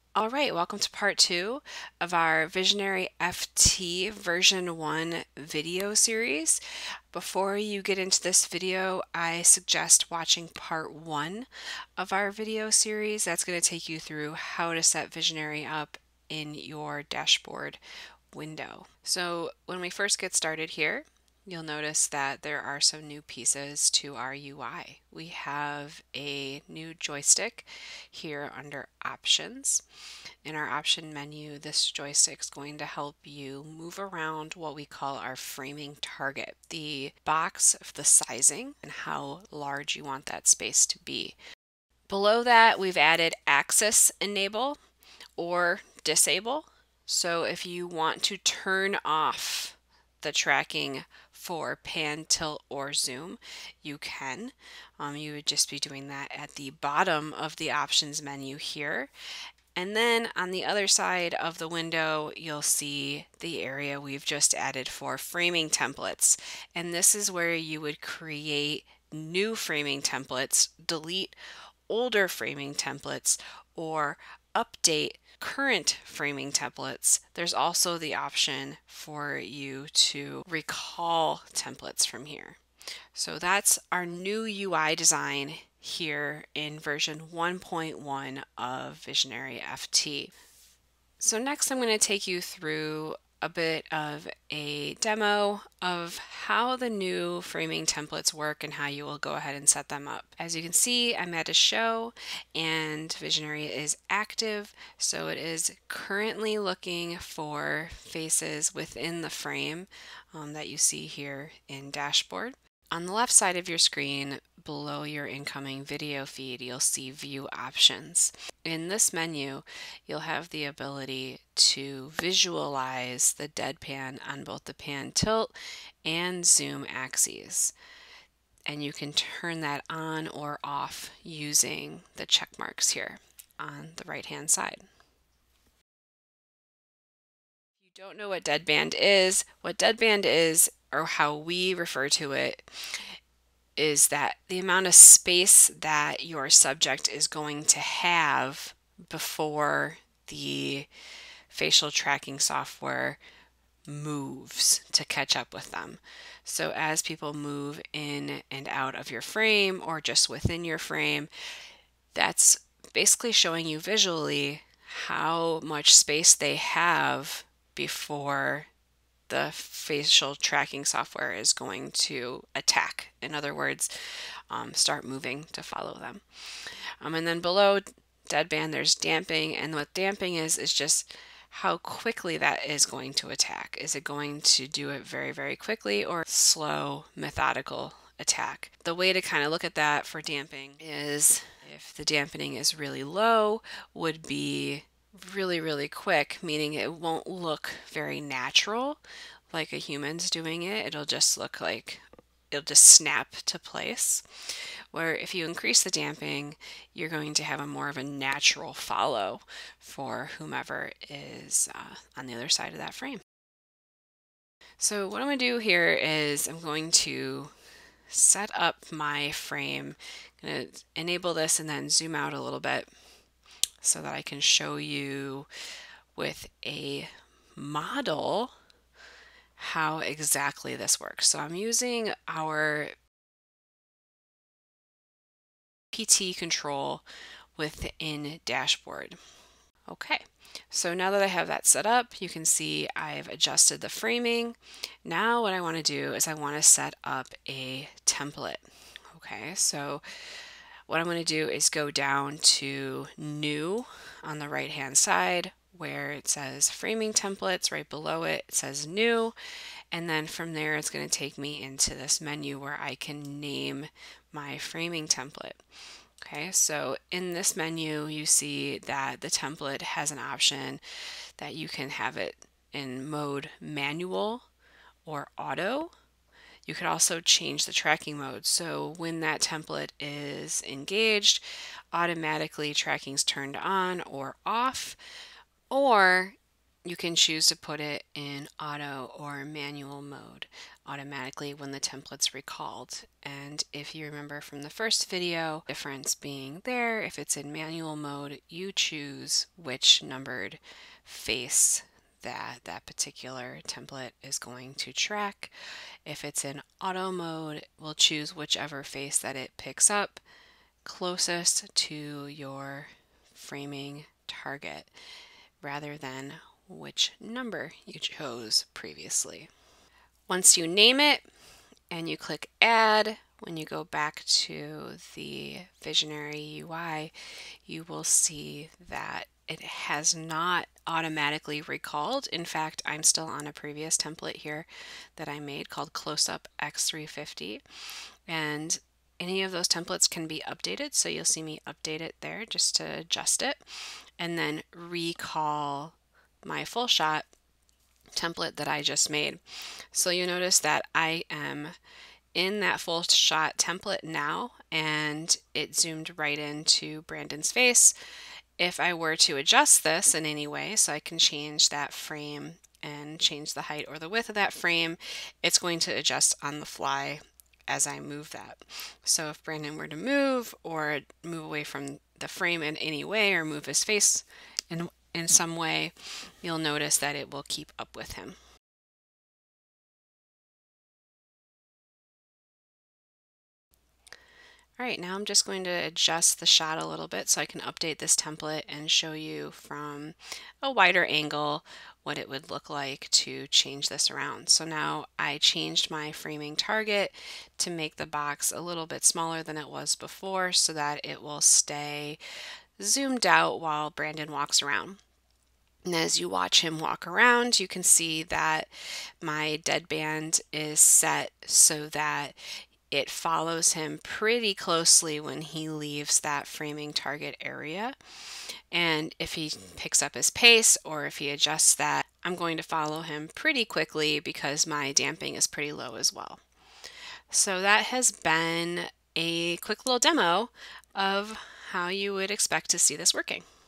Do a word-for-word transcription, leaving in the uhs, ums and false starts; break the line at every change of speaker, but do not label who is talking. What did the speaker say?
All right, welcome to part two of our Visionary F T version one video series. Before you get into this video, I suggest watching part one of our video series. That's going to take you through how to set Visionary up in your dashboard window. So when we first get started here, you'll notice that there are some new pieces to our U I. We have a new joystick here under Options. In our option menu, this joystick is going to help you move around what we call our framing target, the box of the sizing and how large you want that space to be. Below that, we've added Axis Enable or Disable. So if you want to turn off the tracking for pan, tilt, or zoom, you can. Um, you would just be doing that at the bottom of the options menu here. And then on the other side of the window, you'll see the area we've just added for framing templates. And this is where you would create new framing templates, delete older framing templates, or update current framing templates. There's also the option for you to recall templates from here. So that's our new U I design here in version one point one of Visionary F T. So next I'm going to take you through a bit of a demo of how the new framing templates work and how you will go ahead and set them up. As you can see, I'm at a show and Visionary is active, so it is currently looking for faces within the frame um, that you see here in Dashboard. On the left side of your screen, below your incoming video feed, you'll see View Options. In this menu, you'll have the ability to visualize the deadpan on both the pan tilt and zoom axes. And you can turn that on or off using the check marks here on the right-hand side. If you don't know what deadband is, what deadband is, or how we refer to it, is that the amount of space that your subject is going to have before the facial tracking software moves to catch up with them. So as people move in and out of your frame or just within your frame, that's basically showing you visually how much space they have before the facial tracking software is going to attack. In other words, um, start moving to follow them. Um, and then below deadband, there's damping. And what damping is, is just how quickly that is going to attack. Is it going to do it very, very quickly or slow, methodical attack? The way to kind of look at that for damping is if the dampening is really low, would be really, really quick, meaning it won't look very natural like a human's doing it. It'll just look like it'll just snap to place. Where if you increase the damping, you're going to have a more of a natural follow for whomever is uh, on the other side of that frame. So what I'm going to do here is I'm going to set up my frame. I'm going to enable this and then zoom out a little bit so that I can show you with a model how exactly this works. So I'm using our P T control within Dashboard. Okay, so now that I have that set up, you can see I've adjusted the framing. Now what I want to do is I want to set up a template. Okay, so what I'm going to do is go down to New on the right hand side where it says Framing Templates. Right below it, it says New, and then from there it's going to take me into this menu where I can name my framing template. Okay, so in this menu you see that the template has an option that you can have it in mode manual or auto. You could also change the tracking mode. So when that template is engaged, automatically tracking's turned on or off, or you can choose to put it in auto or manual mode automatically when the template's recalled. And if you remember from the first video, difference being there, if it's in manual mode, you choose which numbered face that that particular template is going to track. If it's in auto mode, we'll choose whichever face that it picks up closest to your framing target rather than which number you chose previously. Once you name it and you click add, when you go back to the Visionary U I, you will see that it has not automatically recalled. In fact, I'm still on a previous template here that I made called Close-Up X three fifty, and any of those templates can be updated, so you'll see me update it there just to adjust it, and then recall my full shot template that I just made. So you notice that I am in that full shot template now, and it zoomed right into Brandon's face. If I were to adjust this in any way, so I can change that frame and change the height or the width of that frame, it's going to adjust on the fly as I move that. So if Brandon were to move or move away from the frame in any way or move his face in, in some way, you'll notice that it will keep up with him. All right, now I'm just going to adjust the shot a little bit so I can update this template and show you from a wider angle what it would look like to change this around. So now I changed my framing target to make the box a little bit smaller than it was before so that it will stay zoomed out while Brandon walks around. And as you watch him walk around, you can see that my deadband is set so that it follows him pretty closely when he leaves that framing target area. And if he picks up his pace or if he adjusts that, I'm going to follow him pretty quickly because my damping is pretty low as well. So that has been a quick little demo of how you would expect to see this working.